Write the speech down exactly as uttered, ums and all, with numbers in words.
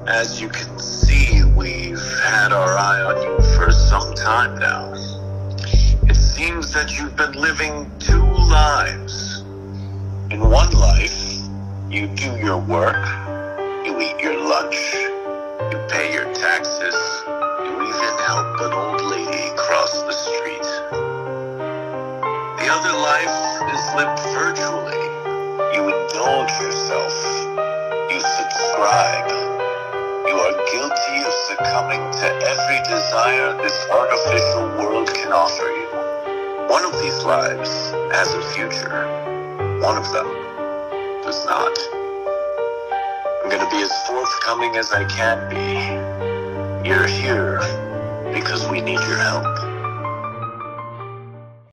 As you can see, we've had our eye on you for some time now. It seems that you've been living two lives. In one life, you do your work, you eat your lunch, you pay your taxes, you even help an old lady cross the street. The other life is lived virtually. You indulge yourself, you subscribe. You are guilty of succumbing to every desire this artificial world can offer you. One of these lives has a future. One of them does not. I'm going to be as forthcoming as I can be. You're here because we need your help.